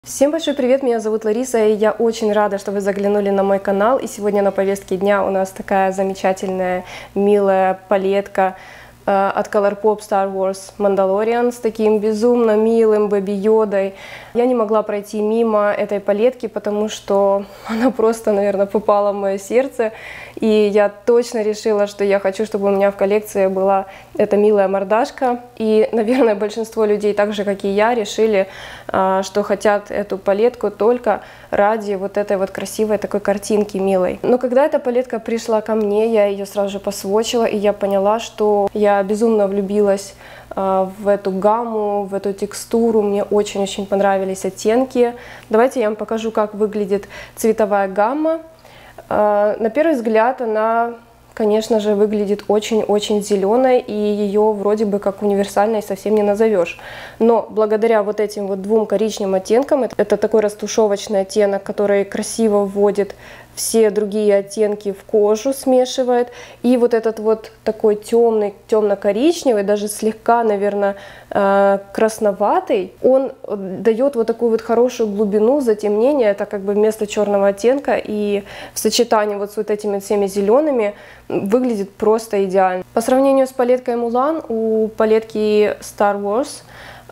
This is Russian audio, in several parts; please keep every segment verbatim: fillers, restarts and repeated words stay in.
Всем большой привет, меня зовут Лариса, и я очень рада, что вы заглянули на мой канал. И сегодня на повестке дня у нас такая замечательная, милая палетка э, от Colourpop Star Wars Mandalorian с таким безумно милым Бэби Йодой. Я не могла пройти мимо этой палетки, потому что она просто, наверное, попала в мое сердце. И я точно решила, что я хочу, чтобы у меня в коллекции была эта милая мордашка. И, наверное, большинство людей, так же, как и я, решили, что хотят эту палетку только ради вот этой вот красивой такой картинки милой. Но когда эта палетка пришла ко мне, я ее сразу же посвочила, и я поняла, что я безумно влюбилась в эту гамму, в эту текстуру. Мне очень-очень понравились оттенки. Давайте я вам покажу, как выглядит цветовая гамма. На первый взгляд она, конечно же, выглядит очень-очень зеленой, и ее вроде бы как универсальной совсем не назовешь. Но благодаря вот этим вот двум коричневым оттенкам, это такой растушевочный оттенок, который красиво вводит все другие оттенки в кожу, смешивает. И вот этот вот такой темный, темно-коричневый, даже слегка, наверное, красноватый, он дает вот такую вот хорошую глубину, затемнение. Это как бы вместо черного оттенка, и в сочетании вот с вот этими всеми зелеными выглядит просто идеально. По сравнению с палеткой Mulan, у палетки Star Wars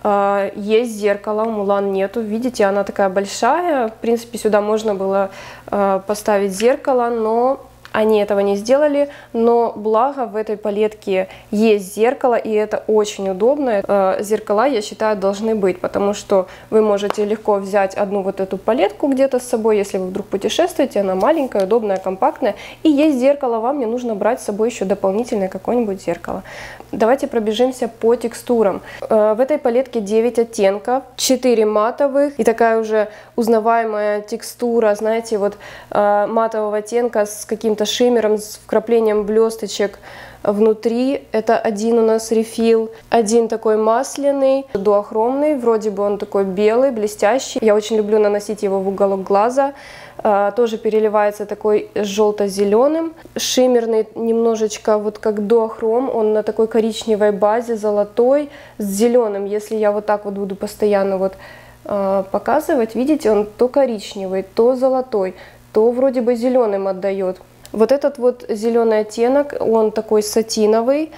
есть зеркало, у Mulan нету. Видите, она такая большая. В принципе, сюда можно было поставить зеркало, но они этого не сделали. Но благо в этой палетке есть зеркало, и это очень удобно. Зеркала, я считаю, должны быть, потому что вы можете легко взять одну вот эту палетку где-то с собой, если вы вдруг путешествуете, она маленькая, удобная, компактная, и есть зеркало, вам не нужно брать с собой еще дополнительное какое-нибудь зеркало. Давайте пробежимся по текстурам. В этой палетке девять оттенков, четыре матовых и такая уже узнаваемая текстура, знаете, вот матового оттенка с каким-то шиммером, с вкраплением блесточек внутри. Это один у нас рефил, один такой масляный, дуохромный, вроде бы он такой белый, блестящий. Я очень люблю наносить его в уголок глаза. Тоже переливается такой желто-зеленым. Шиммерный немножечко вот как дуохром, он на такой коричневой базе, золотой, с зеленым. Если я вот так вот буду постоянно вот показывать, видите, он то коричневый, то золотой, то вроде бы зеленым отдает. Вот этот вот зеленый оттенок, он такой сатиновый,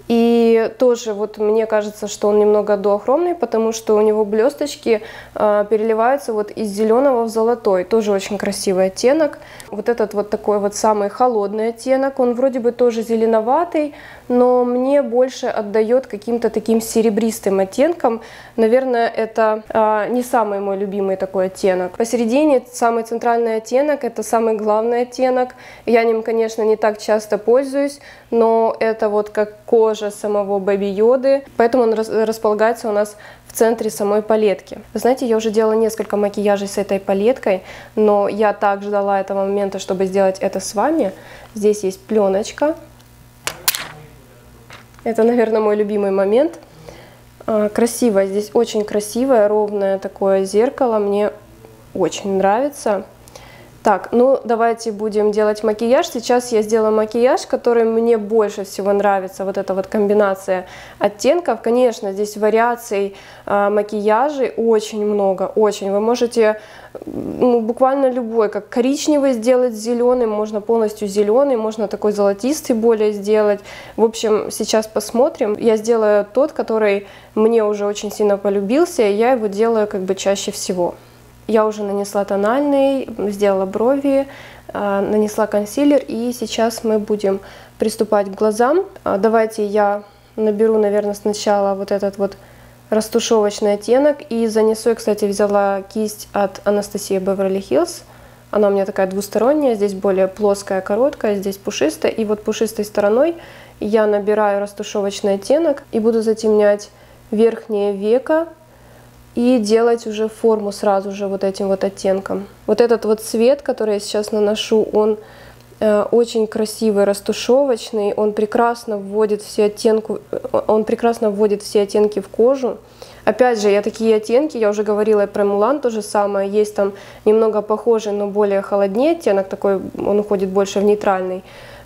и тоже вот мне кажется, что он немного дуохромный, потому что у него блесточки э, переливаются вот из зеленого в золотой, тоже очень красивый оттенок. Вот этот вот такой вот самый холодный оттенок, он вроде бы тоже зеленоватый, но мне больше отдает каким-то таким серебристым оттенком. Наверное, это э, не самый мой любимый такой оттенок. Посередине самый центральный оттенок, это самый главный оттенок. Я ним, конечно, не так часто пользуюсь, но это вот как кожа самого Бэби Йоды, поэтому он располагается у нас в центре самой палетки. Вы знаете, я уже делала несколько макияжей с этой палеткой, но я так ждала этого момента, чтобы сделать это с вами. Здесь есть пленочка. Это, наверное, мой любимый момент. Красивое, здесь очень красивое, ровное такое зеркало, мне очень нравится. Так, ну давайте будем делать макияж. Сейчас я сделаю макияж, который мне больше всего нравится. Вот эта вот комбинация оттенков. Конечно, здесь вариаций э, макияжей очень много, очень. Вы можете ну, буквально любой, как коричневый сделать зеленым, можно полностью зеленый, можно такой золотистый более сделать. В общем, сейчас посмотрим. Я сделаю тот, который мне уже очень сильно полюбился, и я его делаю как бы чаще всего. Я уже нанесла тональный, сделала брови, нанесла консилер, и сейчас мы будем приступать к глазам. Давайте я наберу, наверное, сначала вот этот вот растушевочный оттенок, и занесу, я, кстати, взяла кисть от Anastasia Beverly Hills. Она у меня такая двусторонняя, здесь более плоская, короткая, здесь пушистая, и вот пушистой стороной я набираю растушевочный оттенок и буду затемнять верхнее веко, и делать уже форму сразу же вот этим вот оттенком. Вот этот вот цвет, который я сейчас наношу, он э, очень красивый, растушевочный, он прекрасно вводит все оттенки, он прекрасно вводит все оттенки в кожу. Опять же, я такие оттенки, я уже говорила про Mulan, то же самое, есть там немного похожий, но более холоднее оттенок, такой, он уходит больше в нейтральный.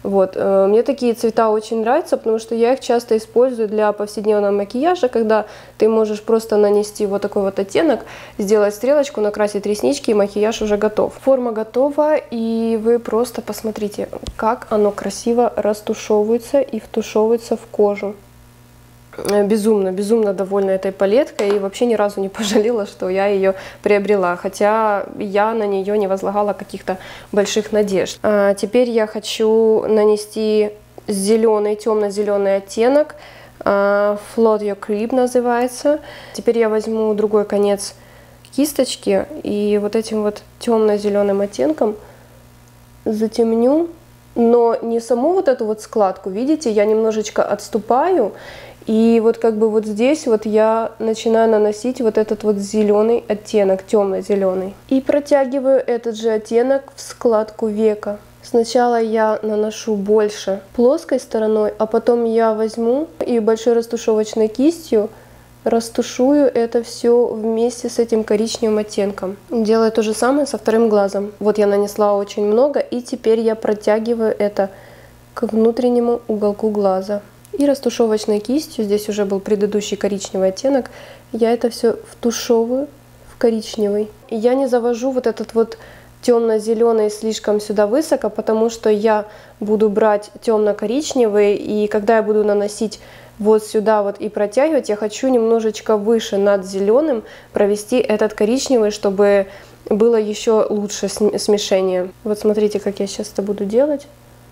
Вот. Мне такие цвета очень нравятся, потому что я их часто использую для повседневного макияжа, когда ты можешь просто нанести вот такой вот оттенок, сделать стрелочку, накрасить реснички, и макияж уже готов. Форма готова, и вы просто посмотрите, как оно красиво растушевывается и втушевывается в кожу. Безумно, безумно довольна этой палеткой и вообще ни разу не пожалела, что я ее приобрела, хотя я на нее не возлагала каких-то больших надежд. А теперь я хочу нанести зеленый, темно-зеленый оттенок, Float Your Creep называется. Теперь я возьму другой конец кисточки и вот этим вот темно-зеленым оттенком затемню, но не саму вот эту вот складку, видите, я немножечко отступаю. И вот как бы вот здесь вот я начинаю наносить вот этот вот зеленый оттенок, темно-зеленый. И протягиваю этот же оттенок в складку века. Сначала я наношу больше плоской стороной, а потом я возьму и большой растушевочной кистью растушую это все вместе с этим коричневым оттенком. Делаю то же самое со вторым глазом. Вот я нанесла очень много, и теперь я протягиваю это к внутреннему уголку глаза. И растушевочной кистью, здесь уже был предыдущий коричневый оттенок, я это все втушевываю в коричневый. И я не завожу вот этот вот темно-зеленый слишком сюда высоко, потому что я буду брать темно-коричневый, и когда я буду наносить вот сюда вот и протягивать, я хочу немножечко выше над зеленым провести этот коричневый, чтобы было еще лучше смешение. Вот смотрите, как я сейчас это буду делать.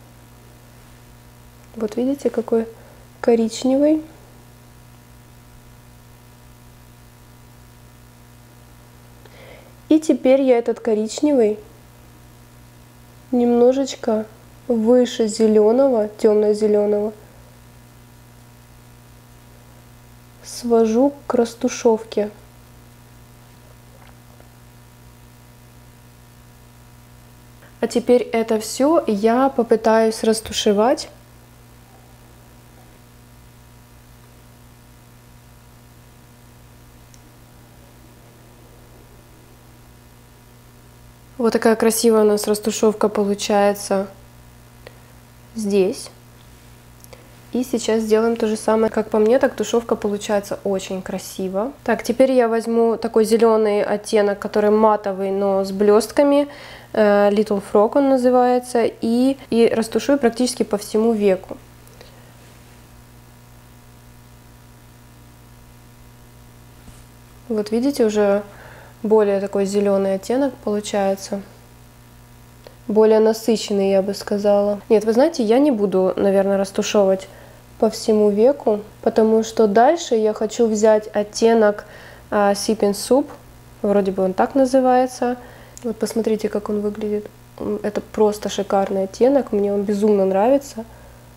Вот видите, какой коричневый. И теперь я этот коричневый немножечко выше зеленого, темно-зеленого, свожу к растушевке. А теперь это все я попытаюсь растушевать. Вот такая красивая у нас растушевка получается здесь. И сейчас сделаем то же самое. Как по мне, так тушевка получается очень красиво. Так, теперь я возьму такой зеленый оттенок, который матовый, но с блестками. Little Frog он называется. И, и растушую практически по всему веку. Вот видите, уже более такой зеленый оттенок получается. Более насыщенный, я бы сказала. Нет, вы знаете, я не буду, наверное, растушевывать по всему веку, потому что дальше я хочу взять оттенок uh, Sipping Soup, вроде бы он так называется. Вот посмотрите, как он выглядит. Это просто шикарный оттенок, мне он безумно нравится.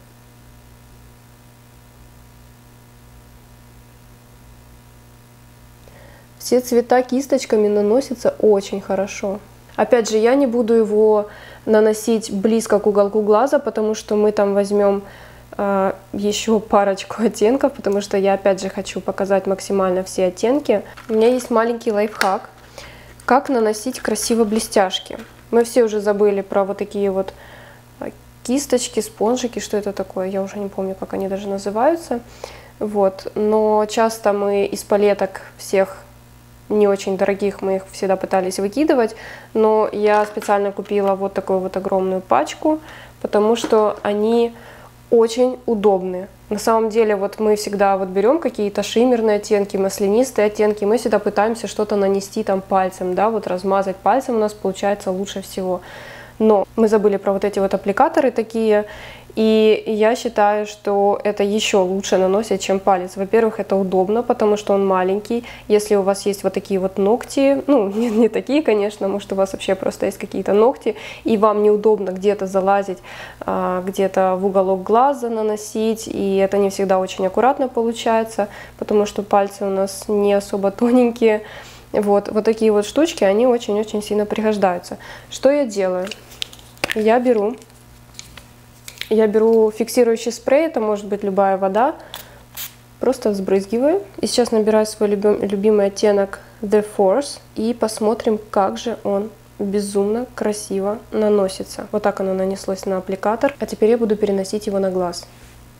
Все цвета кисточками наносятся очень хорошо. Опять же, я не буду его наносить близко к уголку глаза, потому что мы там возьмем э, еще парочку оттенков, потому что я опять же хочу показать максимально все оттенки. У меня есть маленький лайфхак, как наносить красиво блестяшки. Мы все уже забыли про вот такие вот кисточки, спонжики, что это такое, я уже не помню, как они даже называются. Вот. Но часто мы из палеток всех не очень дорогих, мы их всегда пытались выкидывать, но я специально купила вот такую вот огромную пачку, потому что они очень удобны. На самом деле, вот мы всегда вот берем какие-то шиммерные оттенки, маслянистые оттенки, мы всегда пытаемся что-то нанести там пальцем, да, вот размазать пальцем у нас получается лучше всего. Но мы забыли про вот эти вот аппликаторы такие, и я считаю, что это еще лучше наносить, чем палец. Во-первых, это удобно, потому что он маленький. Если у вас есть вот такие вот ногти, ну, не, не такие, конечно, может, у вас вообще просто есть какие-то ногти, и вам неудобно где-то залазить, а, где-то в уголок глаза наносить, и это не всегда очень аккуратно получается, потому что пальцы у нас не особо тоненькие. Вот, вот такие вот штучки, они очень-очень сильно пригождаются. Что я делаю? Я беру... Я беру фиксирующий спрей, это может быть любая вода, просто взбрызгиваю. И сейчас набираю свой любим, любимый оттенок The Force и посмотрим, как же он безумно красиво наносится. Вот так оно нанеслось на аппликатор. А теперь я буду переносить его на глаз.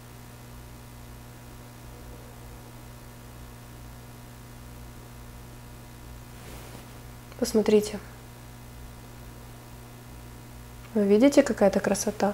Посмотрите. Вы видите, какая-то красота?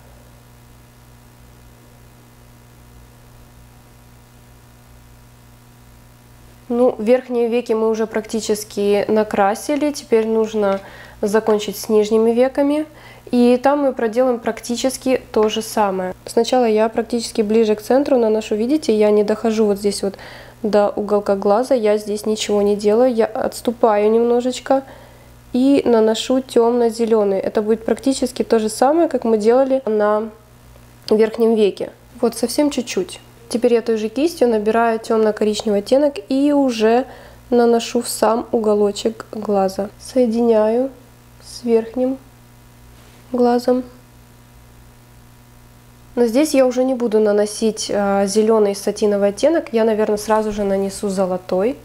Ну, верхние веки мы уже практически накрасили. Теперь нужно закончить с нижними веками. И там мы проделаем практически то же самое. Сначала я практически ближе к центру наношу. Видите, я не дохожу вот здесь вот до уголка глаза. Я здесь ничего не делаю. Я отступаю немножечко и наношу темно-зеленый. Это будет практически то же самое, как мы делали на верхнем веке. Вот совсем чуть-чуть. Теперь я той же кистью набираю темно-коричневый оттенок и уже наношу в сам уголочек глаза. Соединяю с верхним глазом. Но здесь я уже не буду наносить а, зеленый сатиновый оттенок. Я, наверное, сразу же нанесу золотой.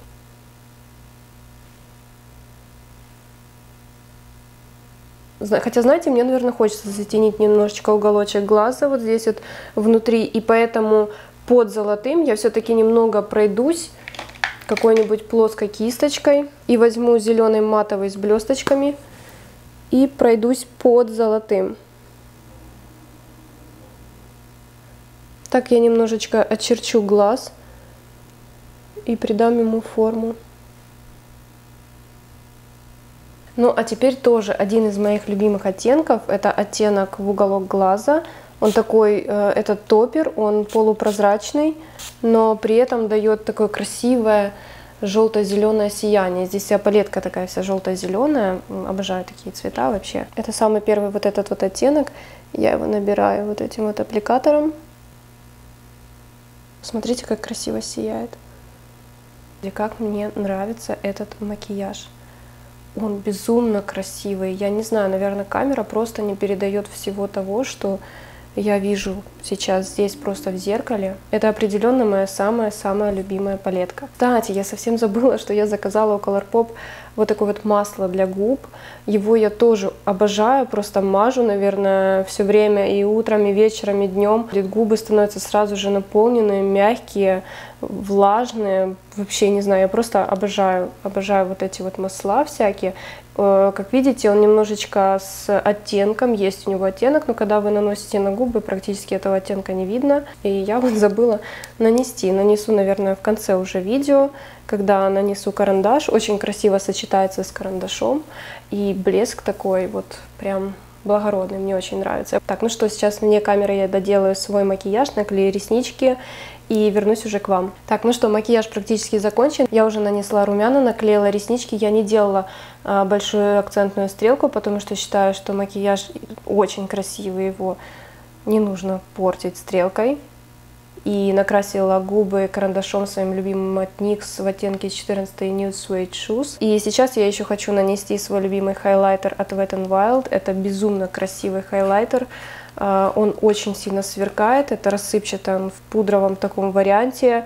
Хотя, знаете, мне, наверное, хочется затенить немножечко уголочек глаза вот здесь вот внутри. И поэтому под золотым я все-таки немного пройдусь какой-нибудь плоской кисточкой и возьму зеленый матовый с блесточками и пройдусь под золотым. Так я немножечко очерчу глаз и придам ему форму. Ну а теперь тоже один из моих любимых оттенков, это оттенок в уголок глаза. Он такой, э, этот топер, он полупрозрачный, но при этом дает такое красивое желто-зеленое сияние. Здесь вся палетка такая вся желто-зеленая. Обожаю такие цвета вообще. Это самый первый вот этот вот оттенок. Я его набираю вот этим вот аппликатором. Смотрите, как красиво сияет. И как мне нравится этот макияж. Он безумно красивый. Я не знаю, наверное, камера просто не передает всего того, что я вижу сейчас здесь просто в зеркале. Это определенно моя самая-самая любимая палетка. Кстати, я совсем забыла, что я заказала у ColourPop вот такое вот масло для губ. Его я тоже обожаю, просто мажу, наверное, все время и утром, и вечером, и днем. Губы становятся сразу же наполненные, мягкие, влажные. Вообще, не знаю, я просто обожаю, обожаю вот эти вот масла всякие. Как видите, он немножечко с оттенком, есть у него оттенок, но когда вы наносите на губы, практически этого оттенка не видно. И я вот забыла нанести. Нанесу, наверное, в конце уже видео, когда нанесу карандаш. Очень красиво сочетается с карандашом. И блеск такой вот прям благородный, мне очень нравится. Так, ну что, сейчас вне камеры я доделаю свой макияж, наклею реснички и вернусь уже к вам. Так, ну что, макияж практически закончен. Я уже нанесла румяна, наклеила реснички. Я не делала а, большую акцентную стрелку, потому что считаю, что макияж очень красивый, его не нужно портить стрелкой. И накрасила губы карандашом своим любимым от никс в оттенке четырнадцать Nude Suede Shoes. И сейчас я еще хочу нанести свой любимый хайлайтер от Wet n Wild. Это безумно красивый хайлайтер. Он очень сильно сверкает. Это рассыпчатый, он в пудровом таком варианте.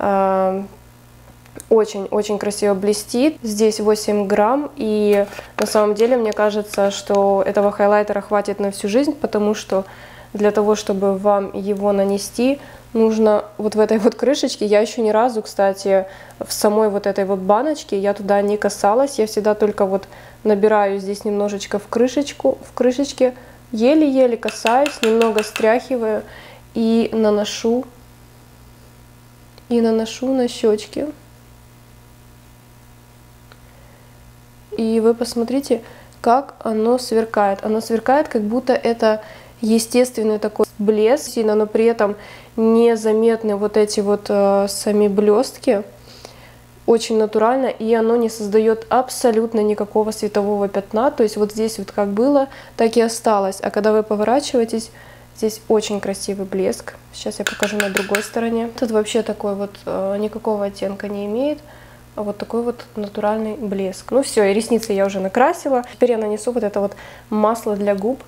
Очень-очень красиво блестит. Здесь восемь грамм. И на самом деле мне кажется, что этого хайлайтера хватит на всю жизнь, потому что для того, чтобы вам его нанести, нужно вот в этой вот крышечке. Я еще ни разу, кстати, в самой вот этой вот баночке я туда не касалась. Я всегда только вот набираю здесь немножечко в крышечку, в крышечке, еле-еле касаюсь, немного стряхиваю и наношу, и наношу на щечки. И вы посмотрите, как оно сверкает. Оно сверкает, как будто это естественный такой блеск, но при этом незаметны вот эти вот э, сами блестки. Очень натурально, и оно не создает абсолютно никакого светового пятна. То есть вот здесь вот как было, так и осталось. А когда вы поворачиваетесь, здесь очень красивый блеск. Сейчас я покажу на другой стороне. Тут вообще такой вот э, никакого оттенка не имеет. А вот такой вот натуральный блеск. Ну все, и ресницы я уже накрасила. Теперь я нанесу вот это вот масло для губ.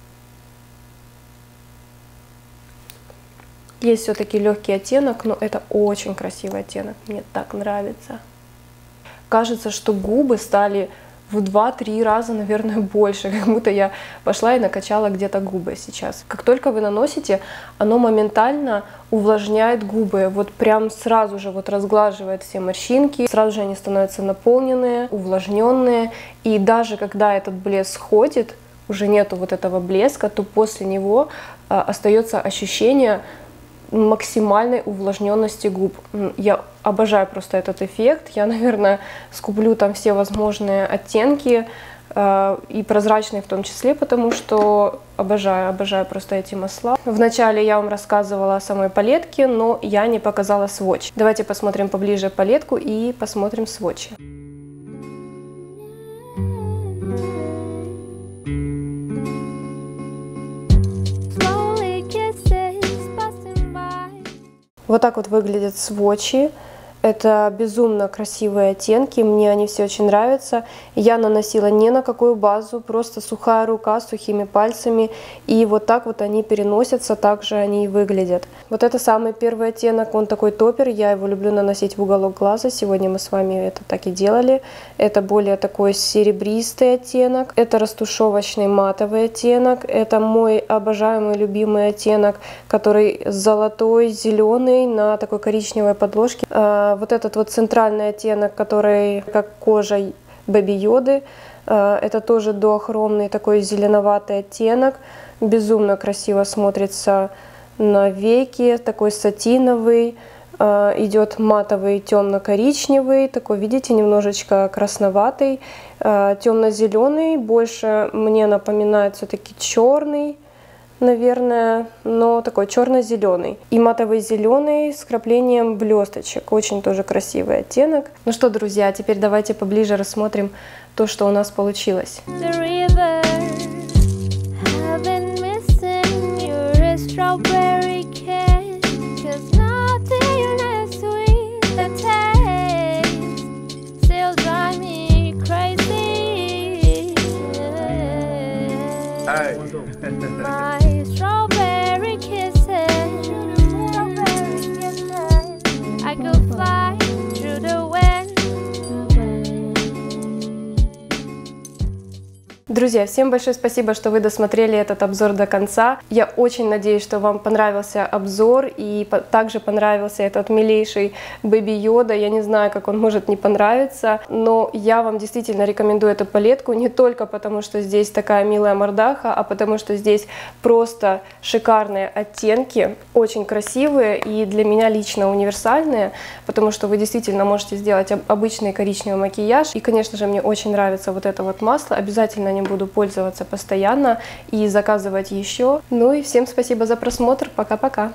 Есть все-таки легкий оттенок, но это очень красивый оттенок. Мне так нравится. Кажется, что губы стали в два-три раза, наверное, больше, как будто я пошла и накачала где-то губы сейчас. Как только вы наносите, оно моментально увлажняет губы, вот прям сразу же вот разглаживает все морщинки, сразу же они становятся наполненные, увлажненные, и даже когда этот блеск сходит, уже нету вот этого блеска, то после него а, остается ощущение максимальной увлажненности губ. Я обожаю просто этот эффект. Я, наверное, скуплю там все возможные оттенки, э, и прозрачные в том числе, потому что обожаю, обожаю просто эти масла. Вначале я вам рассказывала о самой палетке, но я не показала сводч. Давайте посмотрим поближе палетку и посмотрим сводчи. Вот так вот выглядят сводчи. Это безумно красивые оттенки, мне они все очень нравятся. Я наносила не на какую базу, просто сухая рука с сухими пальцами. И вот так вот они переносятся, так же они и выглядят. Вот это самый первый оттенок, он такой топер, я его люблю наносить в уголок глаза. Сегодня мы с вами это так и делали. Это более такой серебристый оттенок. Это растушевочный матовый оттенок. Это мой обожаемый, любимый оттенок, который золотой, зеленый на такой коричневой подложке. Вот этот вот центральный оттенок, который как кожа Бэби Йоды, это тоже дуохромный такой зеленоватый оттенок, безумно красиво смотрится на веки, такой сатиновый, идет матовый темно-коричневый, такой, видите, немножечко красноватый, темно-зеленый, больше мне напоминает все-таки черный, наверное, но такой черно-зеленый. И матовый зеленый с краплением блесточек. Очень тоже красивый оттенок. Ну что, друзья, теперь давайте поближе рассмотрим то, что у нас получилось. My strawberry kisses, I could fly through the wind. Друзья, всем большое спасибо, что вы досмотрели этот обзор до конца. Я очень надеюсь, что вам понравился обзор и также понравился этот милейший Бэби Йода. Я не знаю, как он может не понравиться, но я вам действительно рекомендую эту палетку не только потому, что здесь такая милая мордаха, а потому что здесь просто шикарные оттенки, очень красивые и для меня лично универсальные, потому что вы действительно можете сделать обычный коричневый макияж. И, конечно же, мне очень нравится вот это вот масло. Обязательно не буду пользоваться постоянно и заказывать еще. Ну и всем спасибо за просмотр. Пока-пока.